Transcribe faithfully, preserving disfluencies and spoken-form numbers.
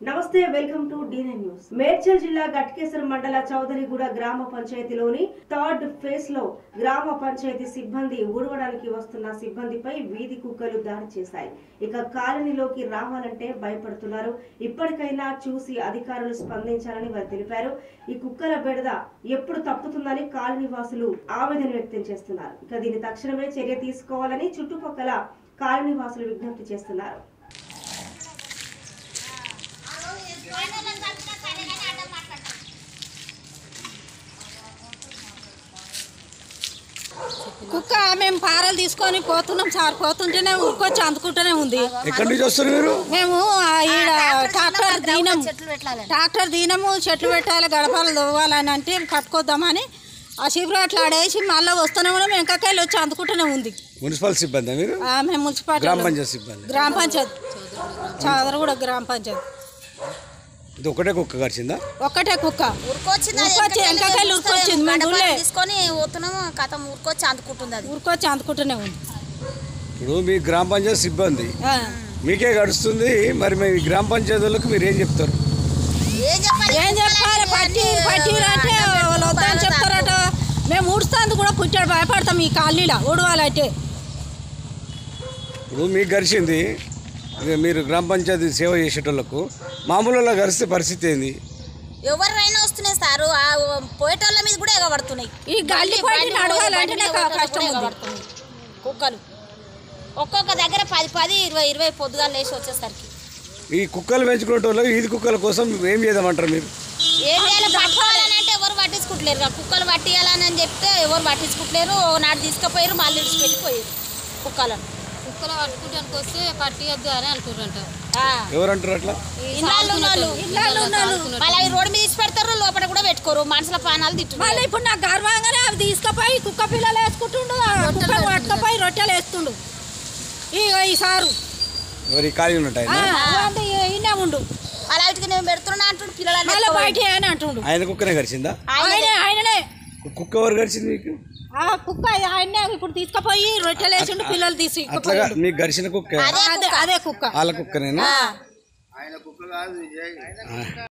నమస్తే welcome to the nine news. Medchal జిల్లా గట్కేసర్ మండల చౌదరిగూడ గ్రామ పంచాయతీలోని థర్డ్ ఫేజ్ లో గ్రామ పంచాయతీ సిబ్బంది ఊడవడానికి వస్తున్న సిబ్బందిపై వీధి కుక్కలు దాడి చేశాయి। ఇక కాలనీలోకి రావాలంటే భయపడుతున్నారు। ఇప్పటికైనా చూసి అధికారులు స్పందించాలని వారు తెలిపారు। ఈ కుక్కల బెడద ఎప్పుడు తప్పుతుందని కాలనీ వాసులు ఆవేదన వ్యక్తం చేస్తున్నారు। ఇక దీని తక్షణమే చర్య తీసుకోవాలని చుట్టుపక్కల కాలనీ వాసులు విజ్ఞప్తి చేస్తున్నారు। కుక్క మేము పారలు తీసుకొని పోతున్నాం సార్, పోతుంటేనే ఉరుకొచ్చి అందుకుంటూనే ఉంది। ఎక్కడి నుంచి వస్తారు మీరు? మేము ఈడ ట్రాక్టర్ దీనము ట్రాక్టర్ దీనము చెట్లు పెట్టాలి, గడపాలు తవ్వాలని అంటే పట్టుకొద్దామని ఆ శిబిరం అట్లా ఆడేసి మళ్ళీ వస్తూనే కూడా మేము వెనకకెళ్ళి వచ్చి అందుకుంటూనే ఉంది। మున్సిపల్ సిబ్బంది మీరు? మేము మున్సిపాలిటీ గ్రామ పంచాయతీ సిబ్బంది, గ్రామ పంచాయతీ చౌదరిగూడ గ్రామ పంచాయతీ। ఇది ఒకటే కుక్క కరిచిందా? ఒక్కటే కుక్క ఉరుకొచ్చింది, వెనకకెళ్ళి ఉరుకొచ్చింది, మేము తీసుకొని పోతున్నాము కథం ఉరుకొచ్చి అందుకుంటుంది, అది ఉరుకొచ్చి అందుకుంటూనే ఉంది। ఇప్పుడు మీ గ్రామ పంచాయతీ సిబ్బంది మీకే గడుస్తుంది, మరి మీ గ్రామ పంచాయతీ వాళ్ళకి మీరు ఏం చెప్తారు? ఏం చెప్పాలి? పట్టి పట్టి అంటే వాళ్ళు వద్దని చెప్తారట। మేము ఊడుస్తాంది కూడా పుట్టాడు భయపడతాం ఈ కాలనీలో ఊడవాలంటే। ఇప్పుడు మీకు గరిచింది, మీరు గ్రామ పంచాయతీ సేవ చేసేటోళ్ళకు మామూలు గరిస్తే పరిస్థితి ఏంది? ఎవరైనా వస్తున్నాయి సారు, పోయేటోళ్ళ మీద కూడా ఎగబడుతున్నాయి। ఈ గల్లీ నడవాలంటే కష్టం పడుతున్నాయి కుక్కలు, ఒక్కొక్క దగ్గర పది పది ఇరవై ఇరవై పొద్దుగా లేచి వచ్చేసరికి ఈ కుక్కలు పెంచుకునే వాళ్ళు ఈది కుక్కల కోసం ఏం చేద్దామంటారు మీరు? ఏం చేయాలి? పట్టుకోవాలని అంటే ఎవరు పట్టించుకుంటలేరు, కుక్కలు పట్టియాలని అని చెప్తే ఎవరు పట్టించుకుంటలేరు। నాడు తీసుకుపోయారు, మళ్ళీ విడిచిపెట్టిపోయారు కుక్కలను। కుక్కలు పట్టుకుంటానికి వస్తే పట్టియద్దు అని అనుకుంటారంట। ఎవరంటారు అట్లా? మళ్ళీ రోడ్డు మీద తీసి పెడతారు, లోపల కూడా పెట్టుకోరు, మనుషుల ప్రాణాలు తిట్టు। ఇప్పుడు నాకు గర్వంగానే అవి తీసుకుపోయి కుక్క పిల్లలు వేసుకుంటుండు, పట్టుకపోయి రొట్టెలు వేస్తుండు ఈ సారు। మరి ఖాళీ ఉంటాయి ఈయనే ఉండు, అలా నేను పెడుతున్నా అంటుండు, పిల్లలు బయట అని అంటుండు। ఆయన కుక్కనే గరిచిందా? ఆయనే ఆయననే కుక్క ఎవరు గరిచింది మీకు? ఆ కుక్క ఆయనే ఇప్పుడు తీసుకుపోయి రొట్టెలు వేసిండు, పిల్లలు తీసి అట్లా మీకు గరిచిన కుక్క అదే కుక్క వాళ్ళ కుక్కనేనా?